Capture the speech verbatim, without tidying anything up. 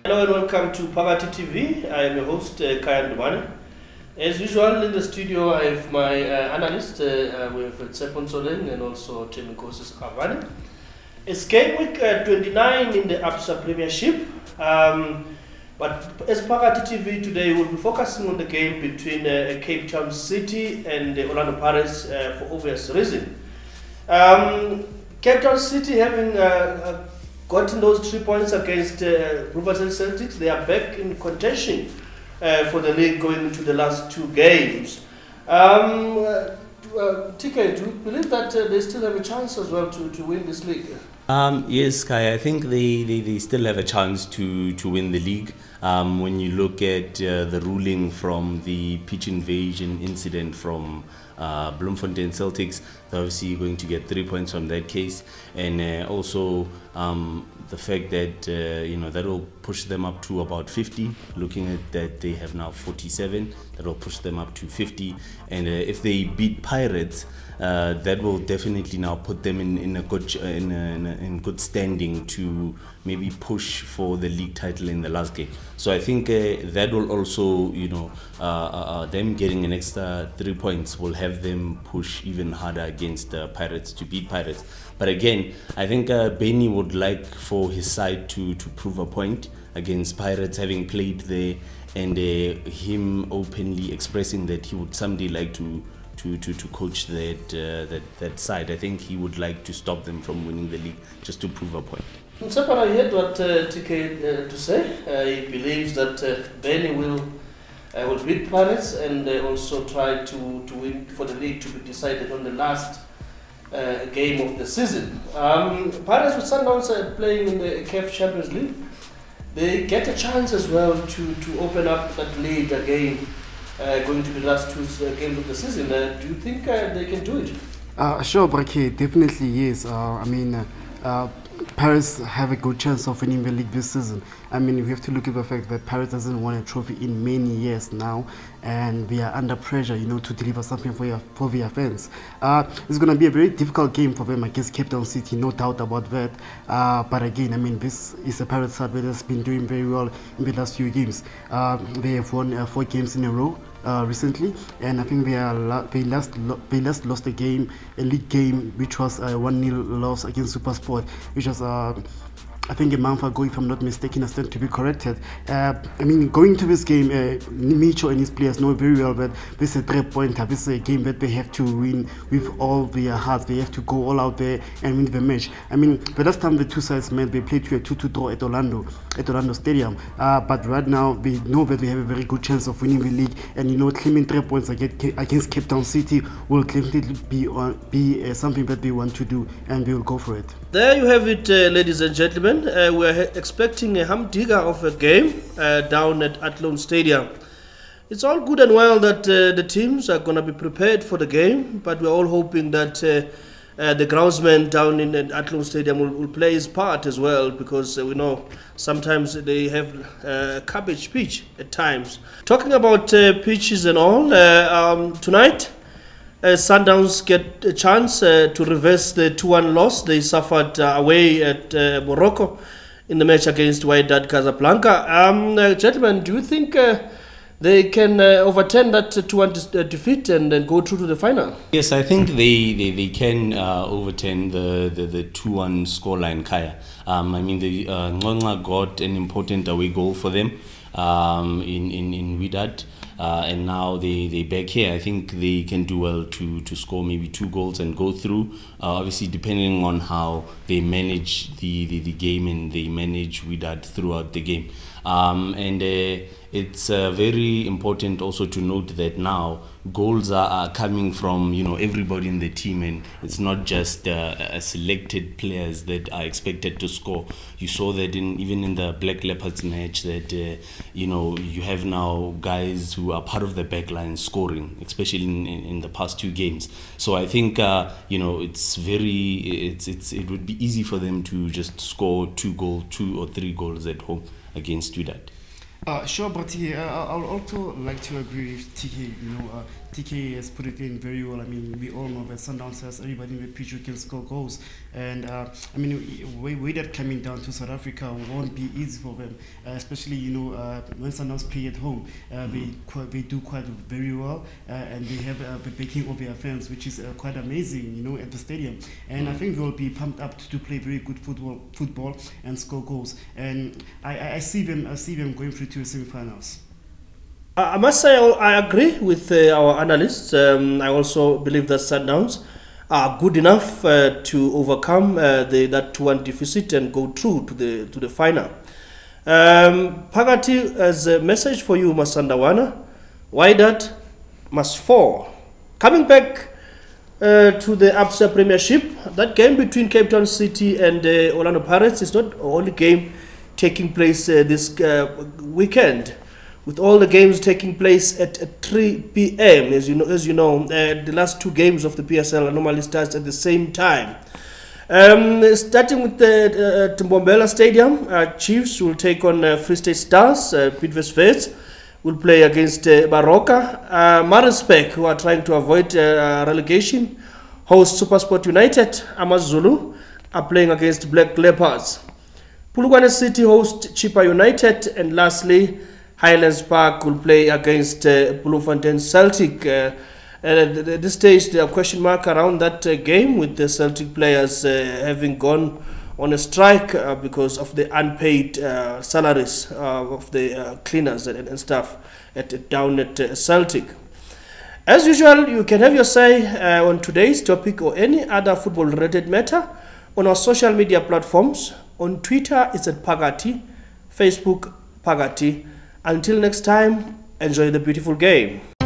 Hello and welcome to Phakathi T V. I am your host, uh, Kaya Ndumane. As usual, in the studio, I have my uh, analyst. Uh, uh, we have Tsepon Soleng and also Temikosi Skavane. It's game week uh, twenty-nine in the Absa Premiership. Um, but as Phakathi T V today, we'll be focusing on the game between uh, Cape Town City and uh, Orlando Pirates uh, for obvious reason. Um, Cape Town City having uh, uh, gotten those three points against uh, Riverside Celtics, they are back in contention uh, for the league going into the last two games. Um, uh, uh, T K, do you believe that uh, they still have a chance as well to, to win this league? Um, yes, Kai, I think they, they, they still have a chance to, to win the league. Um, when you look at uh, the ruling from the pitch invasion incident from uh, Bloemfontein Celtics, they're obviously going to get three points from that case. And uh, also um, the fact that, uh, you know, that will push them up to about fifty. Looking at that, they have now forty-seven. That will push them up to fifty. And uh, if they beat Pirates, Uh, that will definitely now put them in, in a good in, a, in, a, in good standing to maybe push for the league title in the last game. So I think uh, that will also, you know, uh, uh, them getting an extra three points will have them push even harder against uh, Pirates to beat Pirates. But again, I think uh, Benny would like for his side to to prove a point against Pirates, having played there, and uh, him openly expressing that he would someday like to. To, to, to coach that, uh, that that side. I think he would like to stop them from winning the league just to prove a point. Mtsapa, I heard what uh, T K uh, to say. Uh, he believes that uh, Benny will uh, will beat Pirates and uh, also try to, to win for the league to be decided on the last uh, game of the season. Um, Pirates with Sundowns are playing in the C A F Champions League. They get a chance as well to, to open up that lead again. Uh, going to be the last two uh, games of the season. Uh, do you think uh, they can do it? Uh, sure, Brake, definitely yes. Uh, I mean, uh, uh, Pirates have a good chance of winning the league this season. I mean, we have to look at the fact that Pirates hasn't won a trophy in many years now, and they are under pressure, you know, to deliver something for your, for their fans. Uh, it's going to be a very difficult game for them against Cape Town City, no doubt about that. Uh, but again, I mean, this is a Pirates side that has been doing very well in the last few games. Uh, they have won uh, four games in a row. Uh, recently, and I think they are they last lo they last lost a game, a league game, which was a one nil loss against SuperSport, which was uh, I think a month ago, if I'm not mistaken. I stand to be corrected. Uh, I mean, going to this game, uh, Micho and his players know very well that this is a three-pointer. This is a game that they have to win with all their hearts. They have to go all out there and win the match. I mean, the last time the two sides met, they played to a two two draw at Orlando, at Orlando Stadium. Uh, but right now, they know that they have a very good chance of winning the league. And you know, claiming three points against Cape Town City will definitely be uh, be uh, something that they want to do, and they will go for it. There you have it, uh, ladies and gentlemen. Uh, we are expecting a humdinger of a game uh, down at Athlone Stadium. It's all good and well that uh, the teams are going to be prepared for the game, but we're all hoping that uh, uh, the groundsman down in at Athlone Stadium will, will play his part as well, because uh, we know sometimes they have uh, cabbage pitch at times. Talking about uh, pitches and all, uh, um, tonight, Uh, Sundowns get a chance uh, to reverse the two one loss they suffered uh, away at uh, Morocco in the match against Wydad Casablanca. Um, uh, gentlemen, do you think uh, they can uh, overturn that two one uh, defeat and then go through to the final? Yes, I think they, they, they can uh, overturn the, the, the two one scoreline, Kaya. Um, I mean, the uh, Ngonga got an important away goal for them um, in, in, in Wydad. Uh, and now they they back here. I think they can do well to to score maybe two goals and go through. Uh, obviously, depending on how they manage the, the, the game and they manage Wydad throughout the game. Um, and uh, it's uh, very important also to note that now goals are, are coming from, you know, everybody in the team, and it's not just uh, a selected players that are expected to score. You saw that in even in the Black Leopards match that uh, you know, you have now guys who are part of the back line scoring, especially in, in, in the past two games. So I think uh, you know, it's very it's it's it would be easy for them to just score two goal two or three goals at home against Wydad. Uh, sure, but yeah, uh, I would also like to agree with T K. You know, uh, T K has put it in very well. I mean, we all know that Sundowns has everybody in the pitch who can score goals, and uh, I mean, way, way that coming down to South Africa won't be easy for them, uh, especially you know uh, when Sundowns play at home, uh, they quite, they do quite very well, uh, and they have uh, the backing of their fans, which is uh, quite amazing, you know, at the stadium. And I think they'll be pumped up to, to play very good football, football and score goals. And I, I, I see them, I see them going through to the semi-finals. I must say I agree with uh, our analysts. Um, I also believe that Sundowns are good enough uh, to overcome uh, the, that two one deficit and go through to the to the final. Um, Phakathi, as a message for you, Masandawana, Wydad must fall. Coming back uh, to the Absa Premiership, that game between Cape Town City and uh, Orlando Pirates is not the only game taking place uh, this uh, weekend. With all the games taking place at, at three p m as you know, as you know, uh, the last two games of the P S L normally starts at the same time. Um, starting with the uh, Mbombela Stadium, uh, Chiefs will take on uh, Free State Stars. Uh, Bidvest Wits will play against uh, Baroka. Uh, Maritzburg, who are trying to avoid uh, relegation, host SuperSport United. AmaZulu are playing against Black Leopards. Polokwane City host Chippa United, and lastly, Highlands Park will play against uh, Bloemfontein Celtic. Uh, at this stage, there are question mark around that uh, game, with the Celtic players uh, having gone on a strike uh, because of the unpaid uh, salaries uh, of the uh, cleaners and, and stuff at, down at uh, Celtic. As usual, you can have your say uh, on today's topic or any other football-related matter on our social media platforms. On Twitter, it's at Phakathi, Facebook, Phakathi. Until next time, enjoy the beautiful game.